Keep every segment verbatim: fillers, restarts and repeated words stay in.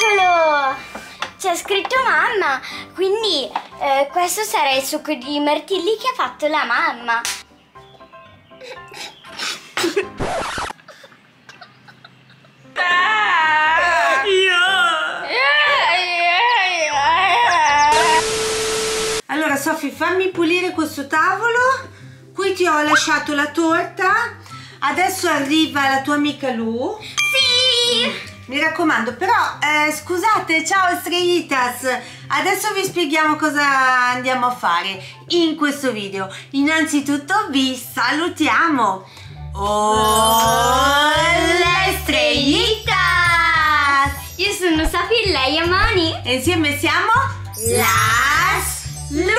Eccolo! C'è scritto mamma, quindi eh, questo sarà il succo di mirtilli che ha fatto la mamma. Allora Sofì, fammi pulire questo tavolo. Qui ti ho lasciato la torta. Adesso arriva la tua amica Lu. Sì! Mi raccomando, però eh, scusate, ciao Estrellitas, adesso vi spieghiamo cosa andiamo a fare in questo video. Innanzitutto vi salutiamo. Hola Estrellitas! Io sono Sofì e lei è Moni. E insieme siamo Las Lunas!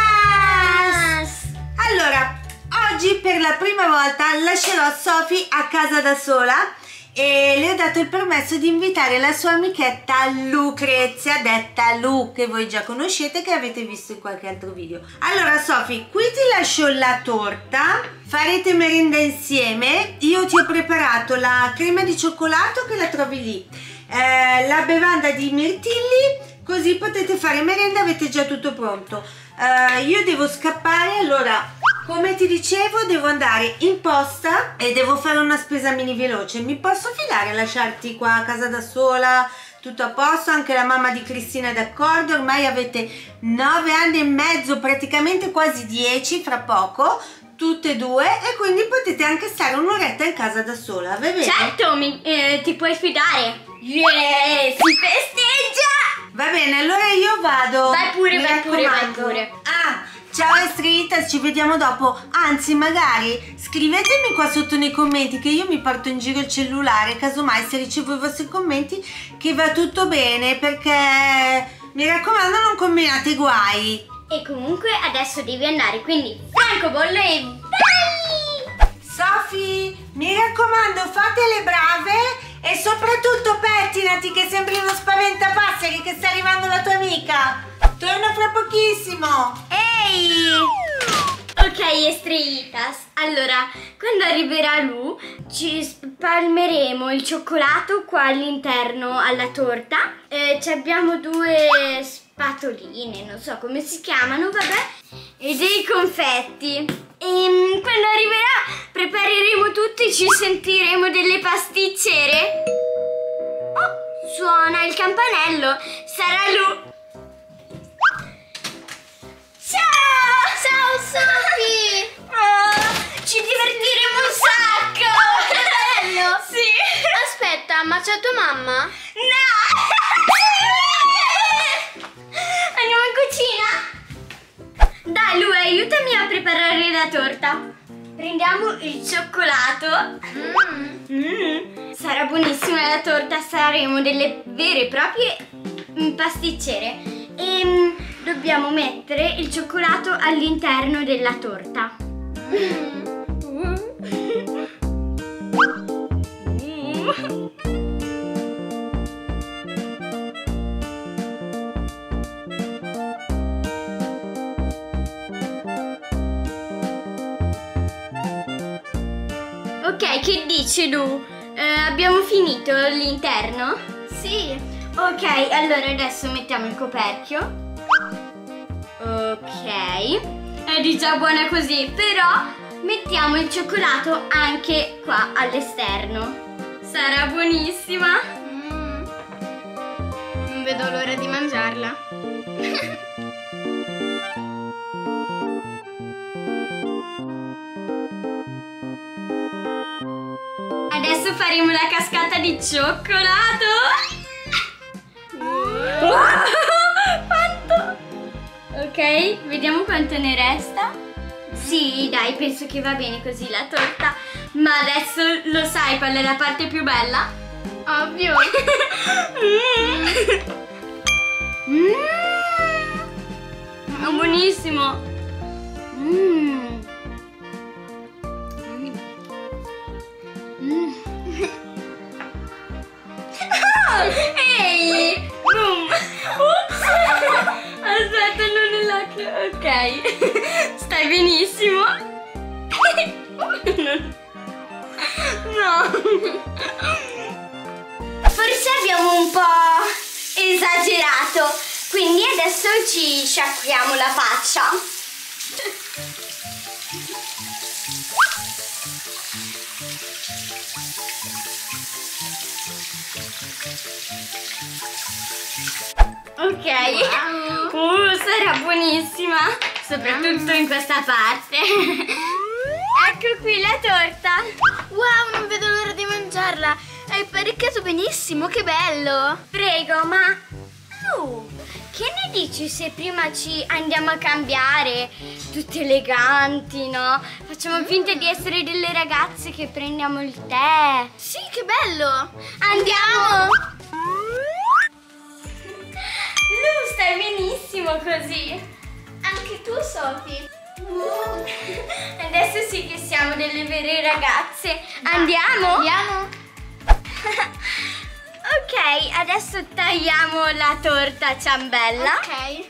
Allora, oggi per la prima volta lascerò Sofì a casa da sola e le ho dato il permesso di invitare la sua amichetta Lucrezia, detta Lu, che voi già conoscete, che avete visto in qualche altro video. Allora Sofì, qui ti lascio la torta, farete merenda insieme. Io ti ho preparato la crema di cioccolato che la trovi lì, eh, la bevanda di mirtilli, così potete fare merenda, avete già tutto pronto. Eh, io devo scappare, allora come ti dicevo devo andare in posta e devo fare una spesa mini veloce. Mi posso filare a lasciarti qua a casa da sola? Tutto a posto? Anche la mamma di Cristina è d'accordo? Ormai avete nove anni e mezzo, praticamente quasi dieci fra poco, tutte e due, e quindi potete anche stare un'oretta in casa da sola, va bene? Certo, mi, eh, ti puoi fidare. Yeah, si festeggia! Va bene, allora io vado. Vai pure, mi vai pure, vai raccomando. pure. Ah, ciao Estrellitas, ci vediamo dopo. Anzi, magari scrivetemi qua sotto nei commenti che io mi porto in giro il cellulare, casomai se ricevo i vostri commenti che va tutto bene, perché mi raccomando non combinate guai. E comunque adesso devi andare, quindi francobollo e vai! Sofì, mi raccomando, fate le brave e soprattutto pettinati che sembri uno spaventapasseri, che sta arrivando la tua amica. Torno fra pochissimo. Ehi! Ok Estrellitas, allora quando arriverà Lu ci spalmeremo il cioccolato qua all'interno alla torta, eh, ci abbiamo due spatoline, non so come si chiamano, vabbè, e dei confetti. E quando arriverà prepareremo tutto e ci sentiremo delle pasticcere. Oh, suona il campanello, sarà Lu. Ciao! Ciao Sofì! Oh, ci divertiremo un sacco! Che bello! Sì! Aspetta, ma c'è tua mamma? No! Andiamo in cucina? Dai Lu, aiutami a preparare la torta. Prendiamo il cioccolato. Mm. Mm, sarà buonissima la torta, saremo delle vere e proprie pasticcere. E dobbiamo mettere il cioccolato all'interno della torta. Mm. Ok, che dici Lu? Eh, abbiamo finito l'interno? Sì. Ok, allora adesso mettiamo il coperchio. Ok, è di già buona così, però mettiamo il cioccolato anche qua all'esterno. Sarà buonissima. Mm. Non vedo l'ora di mangiarla. Adesso faremo la cascata di cioccolato. Quanto? Ok, vediamo quanto ne resta. Sì, dai, penso che va bene così la torta. Ma adesso lo sai qual è la parte più bella? Ovvio. mm. Mm. È buonissimo. Mm. Mm. Ehi! Boom! Ups! Aspetta, non è l'acqua. Ok. Stai benissimo? No. Forse abbiamo un po' adesso ci sciacquiamo la faccia. Ok, wow. uh, sarà buonissima, soprattutto in questa parte. Ecco qui la torta. Wow, non vedo l'ora di mangiarla. Hai parecchiato benissimo, che bello. Prego, ma Lu, che ne dici se prima ci andiamo a cambiare, tutte eleganti, no? Facciamo finta di essere delle ragazze che prendiamo il tè. Sì, che bello. Andiamo. Lu, stai benissimo così. Anche tu, Sofì. Uh, adesso sì che siamo delle vere ragazze. Andiamo? Andiamo. Ok, adesso tagliamo la torta ciambella. Ok.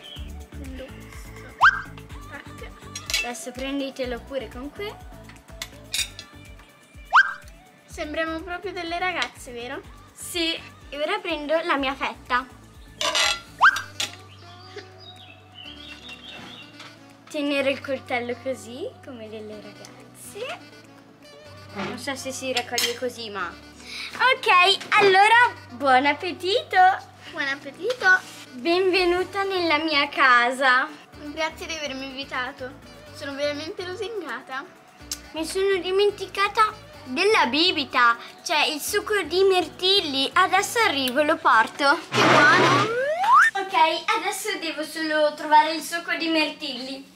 Adesso prenditelo pure con qui. Sembriamo proprio delle ragazze, vero? Sì, e ora prendo la mia fetta. Tenere il coltello così, come delle ragazze. Non so se si raccoglie così, ma... Ok, allora, buon appetito! Buon appetito! Benvenuta nella mia casa. Grazie di avermi invitato. Sono veramente lusingata. Mi sono dimenticata della bibita, cioè il succo di mirtilli. Adesso arrivo, lo porto. Che buono! Ok, adesso devo solo trovare il succo di mirtilli.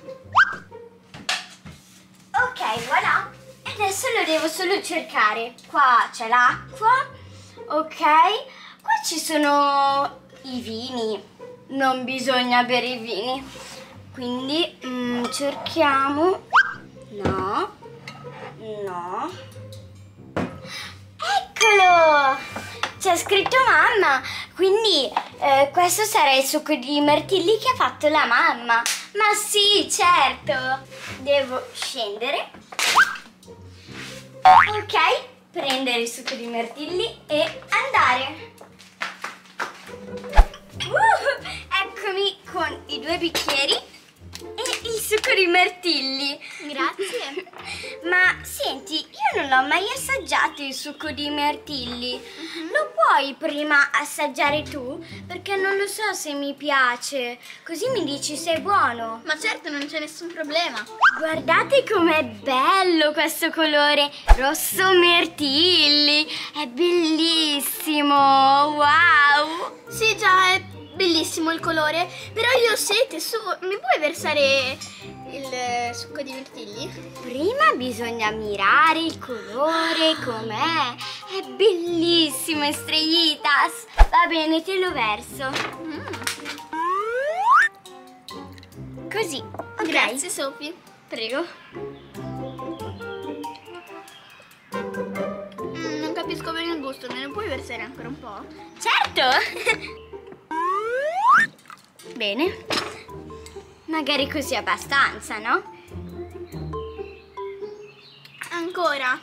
Ok, voilà. Adesso lo devo solo cercare. Qua c'è l'acqua. Ok. Qua ci sono i vini. Non bisogna bere i vini. Quindi mm, cerchiamo. No. No. Eccolo! C'è scritto mamma. Quindi eh, questo sarà il succo di mirtilli che ha fatto la mamma. Ma sì, certo. Devo scendere. Ok, prendere il succo di mirtilli e andare. Uh, eccomi con i due bicchieri e il succo di mirtilli. Grazie. Ma senti, io non l'ho mai assaggiato il succo di mirtilli. Uh-huh. Lo puoi prima assaggiare tu? Perché non lo so se mi piace. Così mi dici se è buono. Ma certo, non c'è nessun problema. Guardate com'è bello questo colore rosso mirtilli. È bellissimo. Wow. Sì, già, è bellissimo il colore. Però io ho sete, su, mi puoi versare il succo di mirtilli? Prima bisogna mirare il colore com'è. È bellissimo, Estrellitas. Va bene, te lo verso. Mm. Così, ok. Grazie, Sofì. Prego. Mm, non capisco bene il gusto, me ne puoi versare ancora un po'? Certo. Bene. Magari così abbastanza, no? Ancora.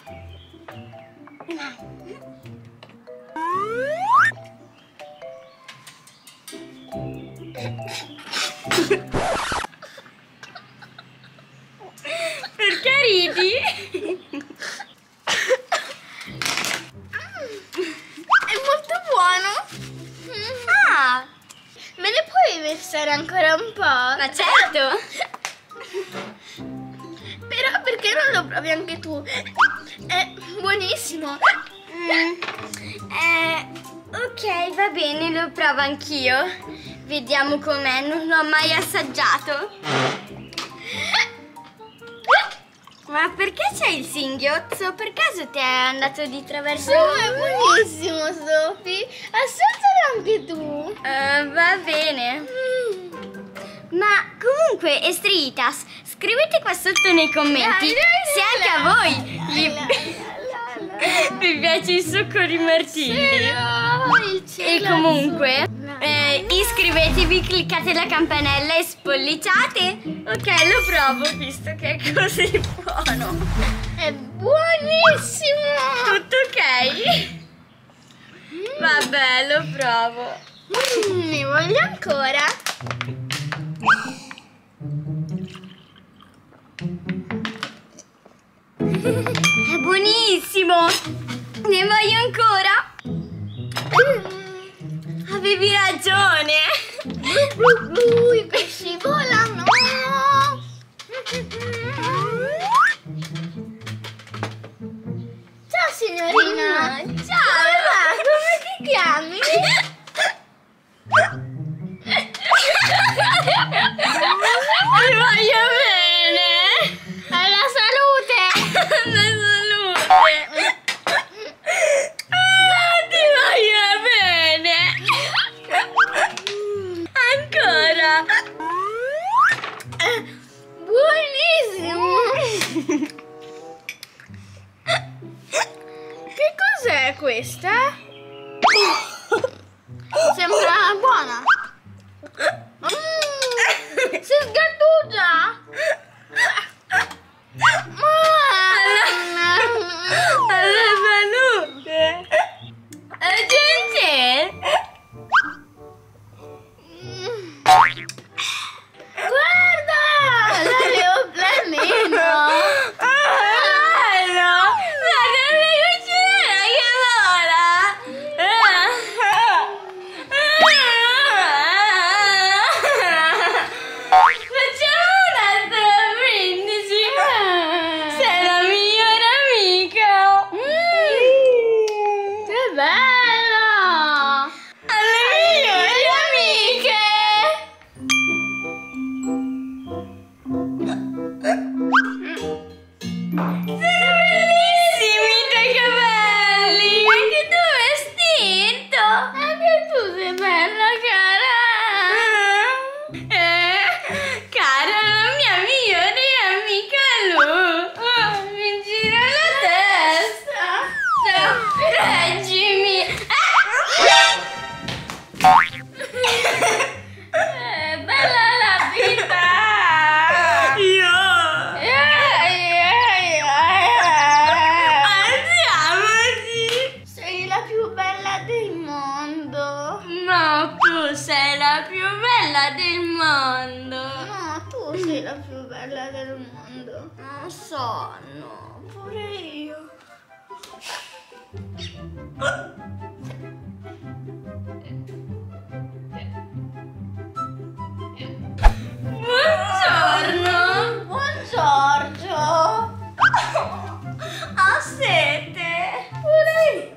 Perché ridi? È molto buono. Ah, Me ne puoi versare ancora un po'? ma certo. Però perché non lo provi anche tu? È buonissimo. Mm, eh, ok, va bene, lo provo anch'io. Vediamo com'è, non l'ho mai assaggiato. Ma perché c'è il singhiozzo? Per caso ti è andato di traverso? Oh, è buonissimo, Sofì. Assaggialo anche tu. Eh, va bene. Mm. Ma comunque, Estrellitas, scrivete qua sotto nei commenti se anche a voi vi, vi piace il succo di mirtilli. E comunque eh, iscrivetevi, cliccate la campanella e spolliciate. Ok, lo provo visto che è così buono. È buonissimo. Tutto ok? Vabbè, lo provo. Mm, ne voglio ancora. È buonissimo! Ne voglio ancora? Avevi ragione! Blu, blu, i pesci volano! Ciao signorina! Mm, ciao! Come ti chiami? Ti voglio bene! Alla salute! Alla salute! Ah, ti voglio bene! Ancora! Buonissimo! Che cos'è questa? Sembra buona! Mm, si sgattugia! Alla salute! Gente! Guarda! La leoplanino! Bello! Guarda la cucina che vola! Facciamo un altro brindisi! Sei la migliore amica! Che bello! Alle migliori amiche! Sono bellissimi i tuoi capelli! Anche tu vestito! Anche tu sei bella, cara! Eh, cara, la mia migliore amica Lu! Oh, mi gira la testa! Reggimi! Eh, bella la vita! Io! Alziamoci! Sei la più bella del mondo! No, tu sei la più bella del mondo! No, tu sei la più bella del mondo! Non so, no, pure io. Buongiorno! Buongiorno! Ho sete! Pure io!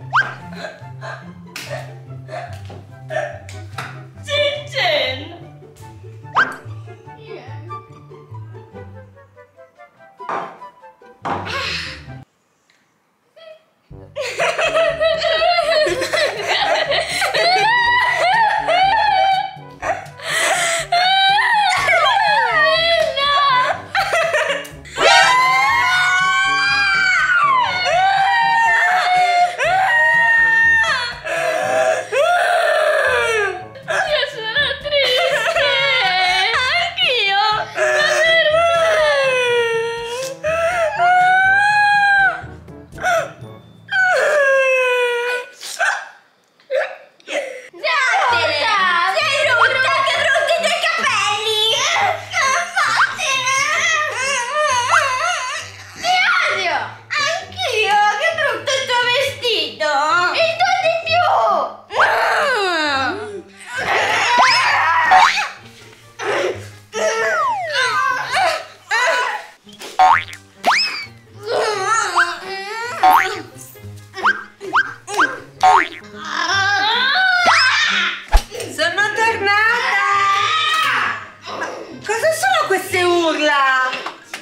Cin cin! Io sono triste! Anch'io! Vattene! Sei brutta! Che brutti i tuoi capelli! Vattene! Ti odio! Anch'io! Che brutto il tuo vestito! Il tuo di più! Sono tornata! Ma cosa sono queste urla?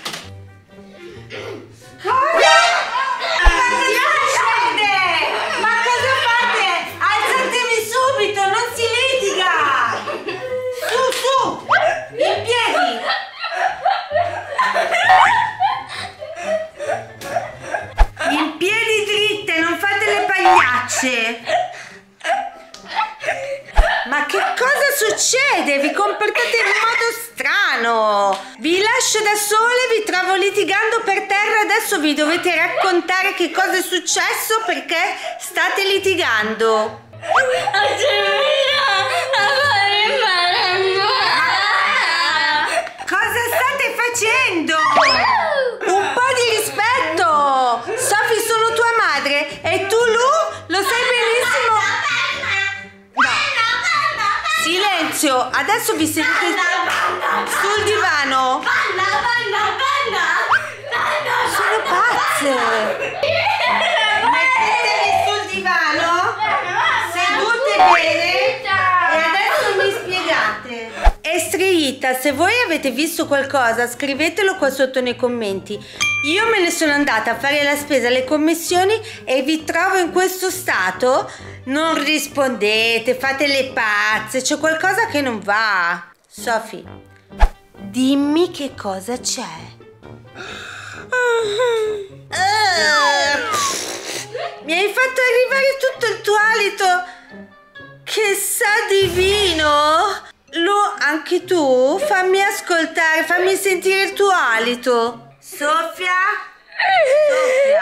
Cosa? Ma cosa succede? Ma cosa fate? Alzatevi subito, non si litiga! Su, su! In piedi! In piedi dritte, non fate le pagliacce! Ma che cosa succede? Vi comportate in modo strano. Vi lascio da sole, vi trovo litigando per terra. Adesso vi dovete raccontare che cosa è successo perché state litigando. Oggi mi a fare il maremmano! silenzio, adesso vi sedete sul divano. Panna, panna, panna. Sono pazze. Mettetevi sul divano, sedute bene e adesso mi spiegate. Estreita, se voi avete visto qualcosa scrivetelo qua sotto nei commenti. Io me ne sono andata a fare la spesa, le commissioni e vi trovo in questo stato. Non rispondete, fate le pazze, c'è qualcosa che non va. Sofì, dimmi che cosa c'è. Uh, mi hai fatto arrivare tutto il tuo alito che sa di vino. Lo, anche tu? Fammi ascoltare, fammi sentire il tuo alito. Sofia? Sofia?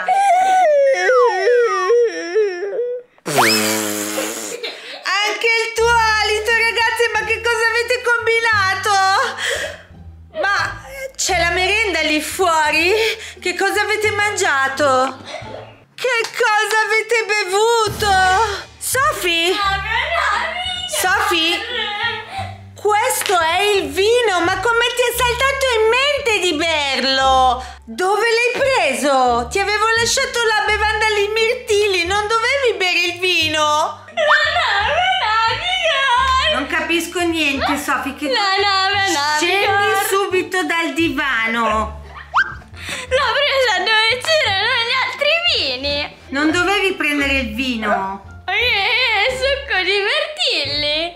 Anche il tuo alito, ragazzi, ma che cosa avete combinato? Ma c'è la merenda lì fuori? Che cosa avete mangiato? Che cosa avete bevuto? Sofì? Sofì? Questo è il vino, ma come ti è saltato in mente di berlo? Dove l'hai preso? Ti avevo lasciato la bevanda lì mirtilli, non dovevi bere il vino? Non capisco niente, Sofì, che scendi subito dal divano. L'ho presa dove c'erano gli altri vini. Non dovevi prendere il vino. Eh, succo di mirtilli.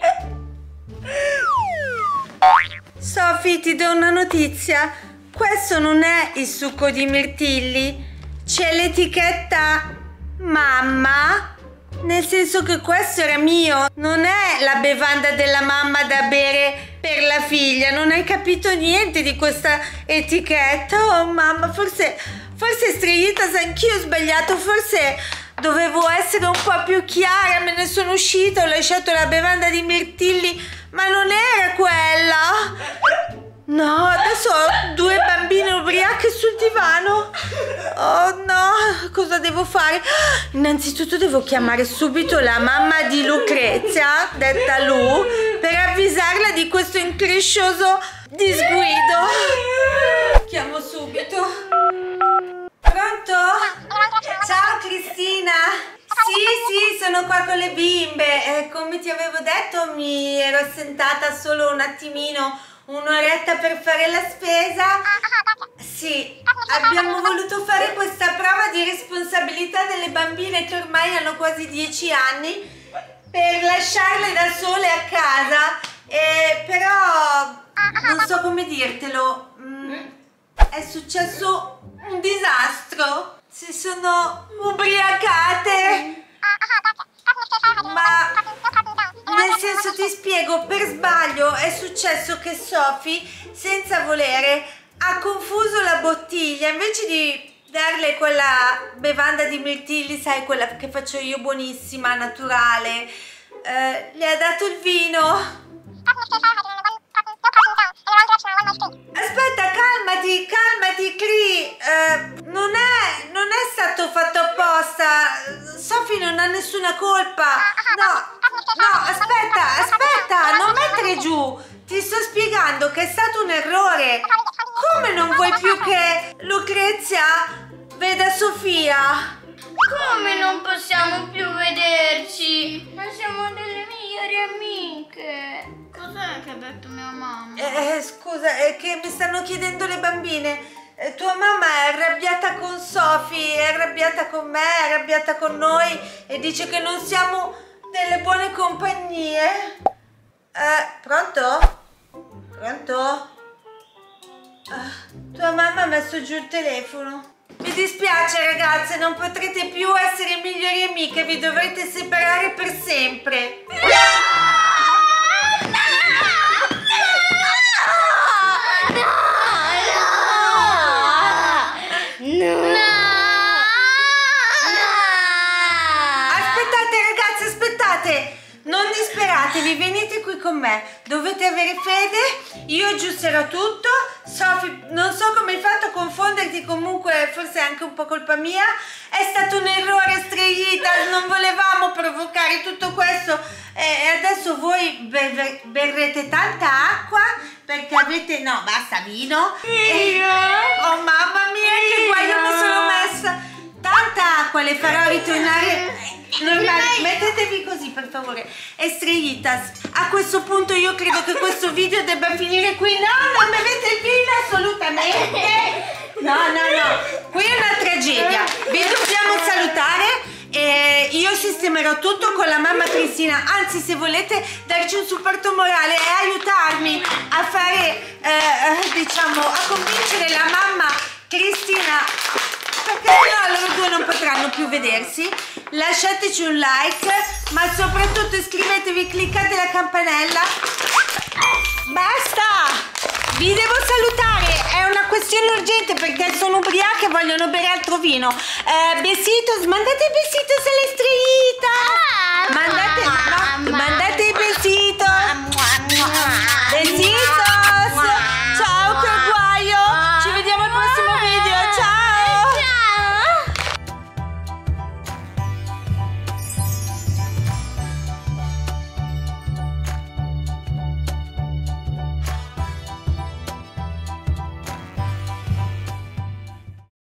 Sofì, ti do una notizia. Questo non è il succo di mirtilli. C'è l'etichetta mamma, nel senso che questo era mio. Non è la bevanda della mamma da bere per la figlia. Non hai capito niente di questa etichetta. Oh mamma, forse forse Streitas, anch'io ho sbagliato. Forse dovevo essere un po' più chiara. Me ne sono uscita, ho lasciato la bevanda di mirtilli, ma non era quella. No, adesso ho due bambine ubriache sul divano. Oh no, cosa devo fare? Innanzitutto devo chiamare subito la mamma di Lucrezia, detta Lu, per avvisarla di questo increscioso disguido. Chiamo subito. Pronto? Ciao Cristina. Sì, sì, sono qua con le bimbe. Eh, come ti avevo detto, mi ero assentata solo un attimino, un'oretta per fare la spesa. Sì, abbiamo voluto fare questa prova di responsabilità delle bambine che ormai hanno quasi dieci anni, per lasciarle da sole a casa. Eh, però non so come dirtelo. Mm, è successo un disastro. Si sono ubriacate. Ma nel senso, ti spiego, per sbaglio è successo che Sofì, senza volere, ha confuso la bottiglia. Invece di darle quella bevanda di mirtilli, sai, quella che faccio io buonissima, naturale, eh, le ha dato il vino. Aspetta, calmati, calmati, Cri. Eh, non è, non è stato fatto apposta. Sofì non ha nessuna colpa. No, no, aspetta, aspetta, non mettere giù. Ti sto spiegando che è stato un errore. Come non vuoi più che Lucrezia veda Sofia? Come non possiamo più vederci? Ma siamo delle migliori amiche. Cos'è che ha detto mia mamma? Eh, scusa, è che mi stanno chiedendo le bambine. Eh, tua mamma è arrabbiata con Sofì, è arrabbiata con me, è arrabbiata con noi e dice che non siamo delle buone compagnie. Eh, pronto? Pronto? Uh, tua mamma ha messo giù il telefono. Mi dispiace ragazze, non potrete più essere migliori amiche, vi dovrete separare per sempre. Non disperatevi, venite qui con me, dovete avere fede, io aggiusterò tutto. Sofì, non so come hai fatto a confonderti, comunque forse è anche un po' colpa mia, è stato un errore, Streitas, non volevamo provocare tutto questo e adesso adesso voi berre- berrete tanta acqua perché avete, no basta vino. E... oh mamma mia che guaio mi sono messa, tanta acqua, le farò ritornare normale. Mettetevi così per favore. Estrellitas, a questo punto io credo che questo video debba finire qui. No, non bevete il vino assolutamente. No, no, no, qui è una tragedia. Vi dobbiamo salutare. E io sistemerò tutto con la mamma Cristina. Anzi, se volete darci un supporto morale e aiutarmi a fare, eh, diciamo, a convincere la mamma Cristina, perché no, loro due non potranno più vedersi, lasciateci un like, ma soprattutto iscrivetevi, cliccate la campanella. Basta! Vi devo salutare, è una questione urgente perché sono ubriaca e vogliono bere altro vino. Eh, besitos, mandate besitos alle estrellitas. Ah, mandate, no, mamma. mandate